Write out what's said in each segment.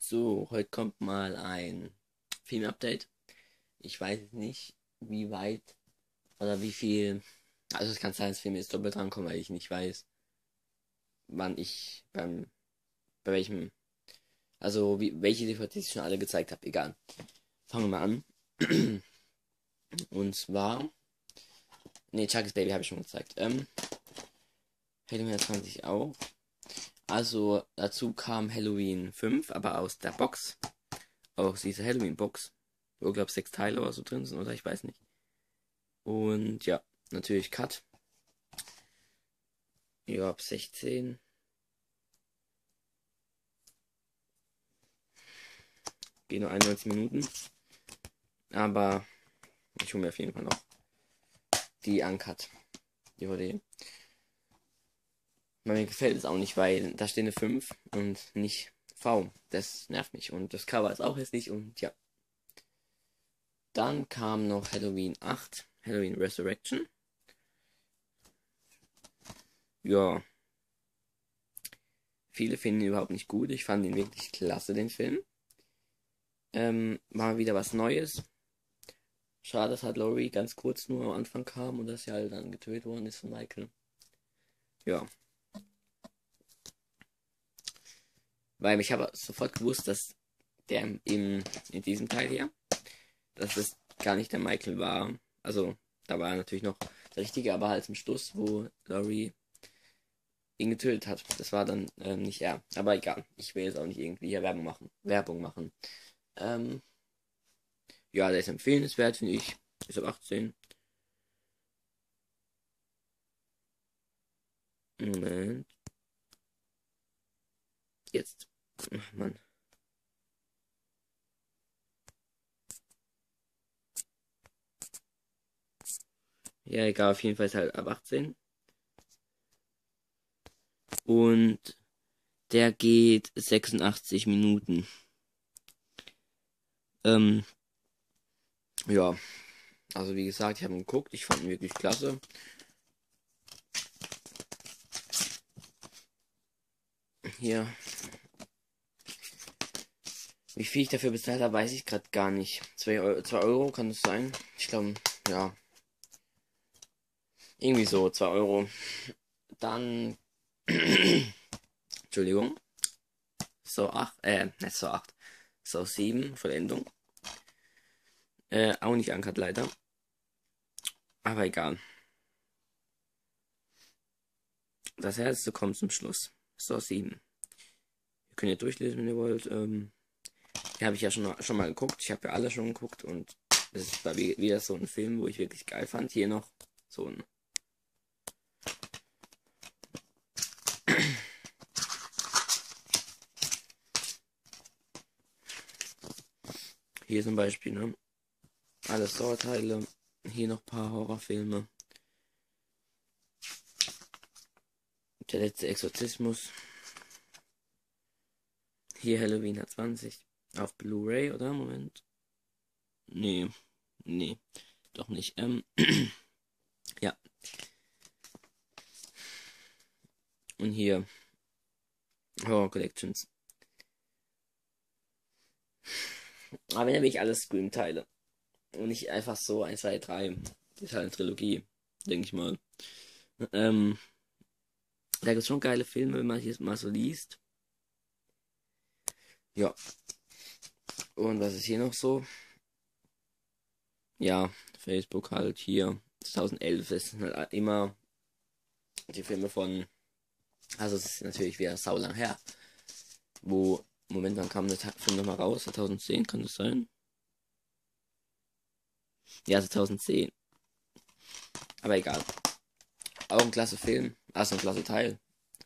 So, heute kommt mal ein Film-Update. Ich weiß nicht, wie weit oder wie viel. Also es kann sein, dass Filme jetzt doppelt drankommen, weil ich nicht weiß, wann ich bei welchem, also welche DVDs ich schon alle gezeigt habe. Egal. Fangen wir mal an. Und zwar, nee, Chucky's Baby habe ich schon gezeigt. Halloween 20 auch. Also dazu kam Halloween 5, aber aus der Box. Aus dieser Halloween-Box. Wo, glaube ich, 6 Teile oder so drin sind, oder ich weiß nicht. Und ja, natürlich Cut. Ja, ab 16. Geht nur 91 Minuten. Aber ich hole mir auf jeden Fall noch die Uncut DVD. Mir gefällt es auch nicht, weil da steht eine 5 und nicht V. Das nervt mich. Und das Cover ist auch hässlich und ja. Dann kam noch Halloween 8, Halloween Resurrection. Ja. Viele finden ihn überhaupt nicht gut. Ich fand ihn wirklich klasse, den Film. War wieder was Neues. Schade, dass halt Laurie ganz kurz nur am Anfang kam und dass sie halt dann getötet worden ist von Michael. Ja. Weil ich habe sofort gewusst, dass der in diesem Teil hier, dass es gar nicht der Michael war. Also, da war er natürlich noch der Richtige, aber halt zum Schluss, wo Laurie ihn getötet hat. Das war dann nicht er. Aber egal. Ich will jetzt auch nicht irgendwie hier Werbung machen. Ja, der ist empfehlenswert, finde ich. Ist ab 18. Moment. Jetzt. Ach, Mann. Ja, egal, auf jeden Fall ist halt ab 18. Und der geht 86 Minuten. Ja, also wie gesagt, ich habe ihn geguckt, ich fand ihn wirklich klasse. Hier. Wie viel ich dafür bezahlt habe, weiß ich gerade gar nicht. 2 Euro kann das sein? Ich glaube, ja. Irgendwie so, 2 Euro. Dann. Entschuldigung. So 8, nicht so 8. So 7, Vollendung. Auch nicht ankert leider. Aber egal. Das Härteste kommt zum Schluss. So 7. Ihr könnt ja durchlesen, wenn ihr wollt. Die habe ich ja schon mal geguckt. Ich habe ja alle schon geguckt und das war wieder so ein Film, wo ich wirklich geil fand. Hier noch so ein. Hier zum Beispiel, ne? Alle Saw-Teile. Hier noch ein paar Horrorfilme. Der letzte Exorzismus. Hier Halloween 20. Auf Blu-ray, oder? Moment. Nee. Nee. Doch nicht. Ja. Und hier Horror Collections. Aber wenn will ich alles Scream-Teile. Und nicht einfach so 1, 2, 3. Das ist halt eine Trilogie. Denke ich mal. Da gibt es schon geile Filme, wenn man hier mal so liest. Ja. Und was ist hier noch so? Ja, Facebook halt hier. 2011 ist halt immer die Filme von. Also es ist natürlich wieder saulang her. Moment, wann kam der Film nochmal raus? 2010 kann das sein? Ja, 2010. Aber egal. Auch ein klasse Film. Also ein klasse Teil.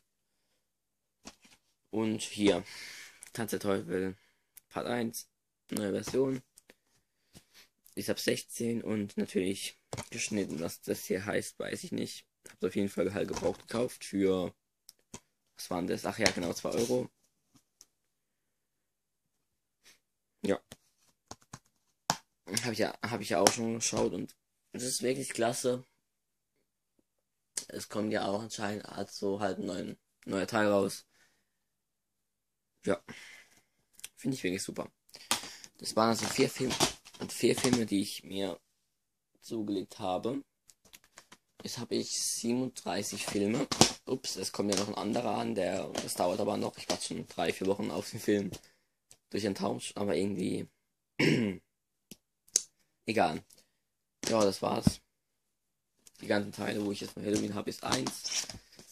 Und hier. Tanz der Teufel. Part 1. Neue Version. Ist ab 16 und natürlich geschnitten. Was das hier heißt, weiß ich nicht. Hab's auf jeden Fall halt gebraucht gekauft für. Was waren das? Ach ja, genau, 2 Euro. Ja. Hab ich ja auch schon geschaut und es ist wirklich klasse. Es kommt ja auch anscheinend also halt ein neuer Teil raus. Ja. Finde ich wirklich super. Das waren also 4 Filme, die ich mir zugelegt habe. Jetzt habe ich 37 Filme. Ups, es kommt ja noch ein anderer an, das dauert aber noch. Ich warte schon 3-4 Wochen auf den Film durch einen Tausch, aber irgendwie egal. Ja, das war's. Die ganzen Teile, wo ich jetzt von Halloween habe, ist 1,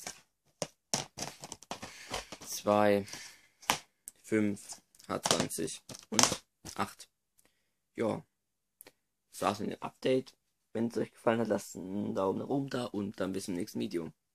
2, 5, H20 und 8. Ja, das war's mit dem Update. Wenn es euch gefallen hat, lasst einen Daumen nach oben da und dann bis zum nächsten Video.